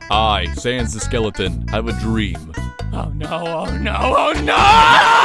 I, Sans the skeleton, have a dream. Oh no, oh no, oh no!